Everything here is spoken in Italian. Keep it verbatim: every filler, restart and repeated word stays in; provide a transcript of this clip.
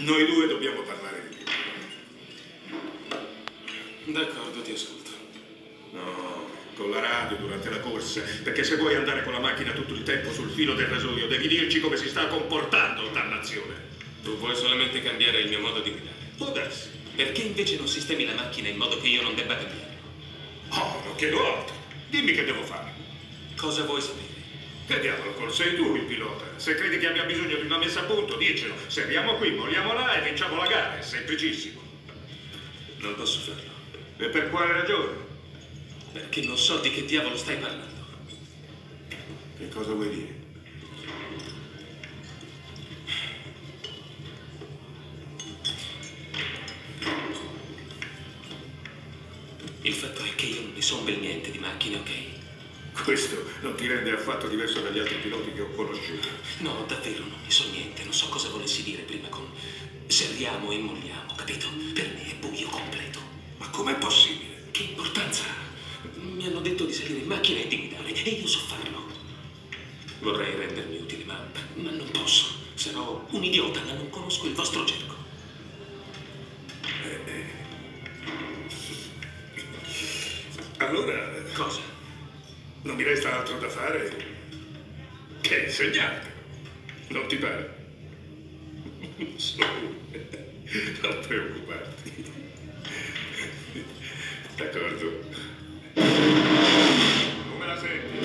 Noi due dobbiamo parlare di più. D'accordo, ti ascolto. No, con la radio durante la corsa, perché se vuoi andare con la macchina tutto il tempo sul filo del rasoio, devi dirci come si sta comportando, dannazione. Tu vuoi solamente cambiare il mio modo di guidare. Può darsi. Perché invece non sistemi la macchina in modo che io non debba cambiare? Oh, non chiedo altro. Dimmi che devo fare. Cosa vuoi sapere? Che diavolo, col sei tu il pilota. Se credi che abbia bisogno di una messa a punto, dicelo. Serviamo qui, molliamo là e vinciamo la gara. È semplicissimo. Non posso farlo. E per quale ragione? Perché non so di che diavolo stai parlando. Che cosa vuoi dire? Il fatto è che io non ne so un bel niente di macchine, ok? Questo non ti rende affatto diverso dagli altri piloti che ho conosciuto. No, davvero non ne so niente. Non so cosa volessi dire prima con serriamo e molliamo, capito? Per me è buio completo. Ma com'è possibile? Che importanza ha? Mi hanno detto di salire in macchina e di guidare e io so farlo. Vorrei rendermi utile, ma, ma non posso. Sarò un idiota, ma non conosco il vostro gergo. Eh, eh. Allora... Cosa? Non mi resta altro da fare che insegnarti. Non ti pare? Su, non preoccuparti. D'accordo. Come la senti?